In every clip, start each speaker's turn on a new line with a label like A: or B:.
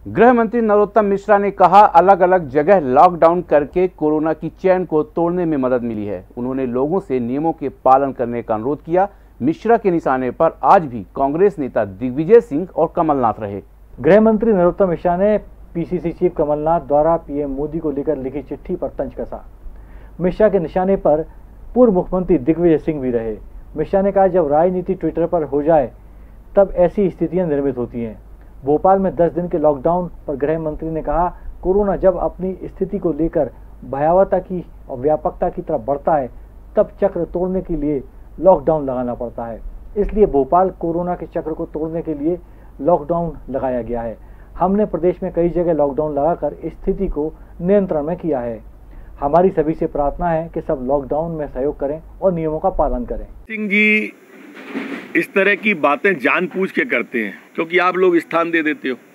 A: गृह मंत्री नरोत्तम मिश्रा ने कहा, अलग अलग जगह लॉकडाउन करके कोरोना की चेन को तोड़ने में मदद मिली है। उन्होंने लोगों से नियमों के पालन करने का अनुरोध किया। मिश्रा के निशाने पर आज भी कांग्रेस नेता दिग्विजय सिंह और कमलनाथ रहे।
B: गृह मंत्री नरोत्तम मिश्रा ने पीसीसी चीफ कमलनाथ द्वारा पीएम मोदी को लेकर लिखी चिट्ठी पर तंज कसा। मिश्रा के निशाने पर पूर्व मुख्यमंत्री दिग्विजय सिंह भी रहे। मिश्रा ने कहा, जब राजनीति ट्विटर पर हो जाए तब ऐसी स्थितियां निर्मित होती हैं। भोपाल में 10 दिन के लॉकडाउन पर गृह मंत्री ने कहा, कोरोना जब अपनी स्थिति को लेकर भयावहता की और व्यापकता की तरफ बढ़ता है तब चक्र तोड़ने के लिए लॉकडाउन लगाना पड़ता है। इसलिए भोपाल कोरोना के चक्र को तोड़ने के लिए लॉकडाउन लगाया गया है। हमने प्रदेश में कई जगह लॉकडाउन लगाकर स्थिति को नियंत्रण में किया है। हमारी सभी से प्रार्थना है कि सब लॉकडाउन में सहयोग करें और नियमों का पालन करें।
C: सिंह जी इस तरह की बातें जानबूझ के करते हैं क्योंकि आप लोग स्थान दे देते हो।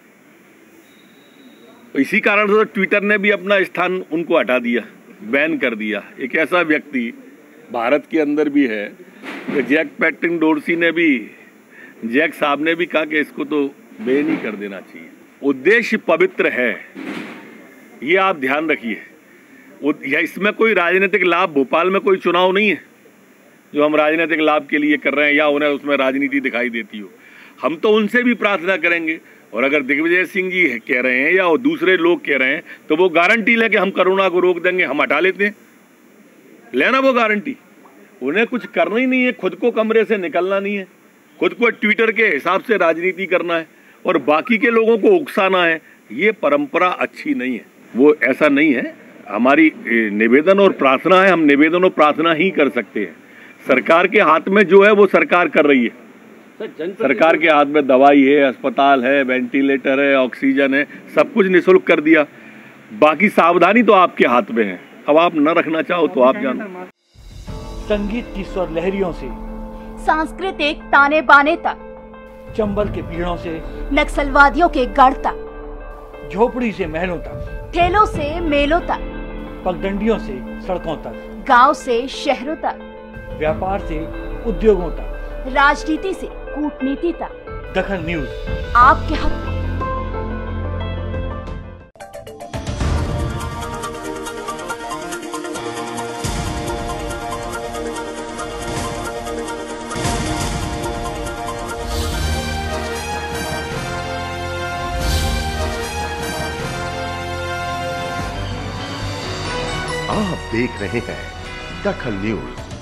C: इसी कारण से ट्विटर ने भी अपना स्थान उनको हटा दिया, बैन कर दिया। एक ऐसा व्यक्ति भारत के अंदर भी है, तो जैक पैटिंग डोरसी ने भी, जैक साहब ने भी कहा कि इसको तो बैन ही कर देना चाहिए। उद्देश्य पवित्र है, ये आप ध्यान रखिए। इसमें कोई राजनीतिक लाभ, भोपाल में कोई चुनाव नहीं है जो हम राजनीतिक लाभ के लिए कर रहे हैं या उन्हें उसमें राजनीति दिखाई देती हो। हम तो उनसे भी प्रार्थना करेंगे, और अगर दिग्विजय सिंह जी कह रहे हैं या दूसरे लोग कह रहे हैं तो वो गारंटी लेके हम कोरोना को रोक देंगे, हम हटा लेते हैं। लेना वो गारंटी। उन्हें कुछ करना ही नहीं है, खुद को कमरे से निकलना नहीं है, खुद को ट्विटर के हिसाब से राजनीति करना है और बाकी के लोगों को उकसाना है। ये परंपरा अच्छी नहीं है, वो ऐसा नहीं है। हमारी निवेदन और प्रार्थना है, हम निवेदन और प्रार्थना ही कर सकते हैं। सरकार के हाथ में जो है वो सरकार कर रही है। सरकार के हाथ में दवाई है, अस्पताल है, वेंटिलेटर है, ऑक्सीजन है, सब कुछ निःशुल्क कर दिया। बाकी सावधानी तो आपके हाथ में है। अब आप न रखना चाहो तो आप जानो।
B: संगीत की स्वर लहरियों से
D: सांस्कृतिक ताने बाने तक,
B: चंबल के पीड़ों से
D: नक्सलवादियों के गढ़ तक,
B: झोपड़ी से महलों तक,
D: ठेलों से मेलों तक,
B: पगडंडियों से सड़कों तक,
D: गांव से शहरों तक,
B: व्यापार से उद्योगों तक,
D: राजनीति से कूटनीति तक,
B: दखल न्यूज
D: आपके हक में।
E: आप देख रहे हैं दखल न्यूज।